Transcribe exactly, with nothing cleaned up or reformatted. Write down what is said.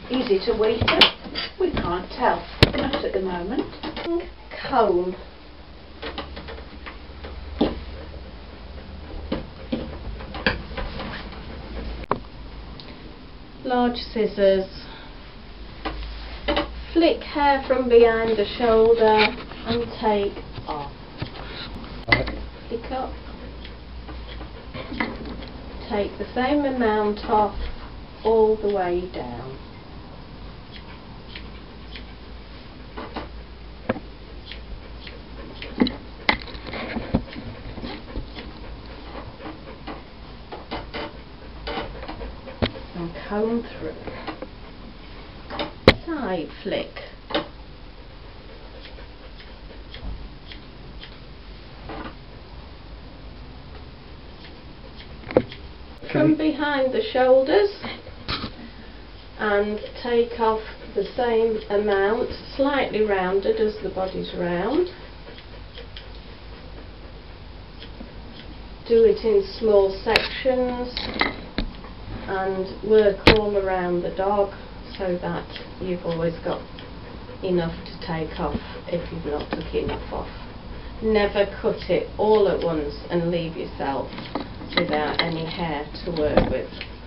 Easy to wheaten? We can't tell. Not at the moment. Comb. Large scissors. Flick hair from behind the shoulder and take off. Flick up. Take the same amount off all the way down. And comb through. Side flick. From behind the shoulders and take off the same amount, slightly rounded as the body's round. Do it in small sections and work all around the dog so that you've always got enough to take off if you've not took enough off. Never cut it all at once and leave yourself without any hair to work with.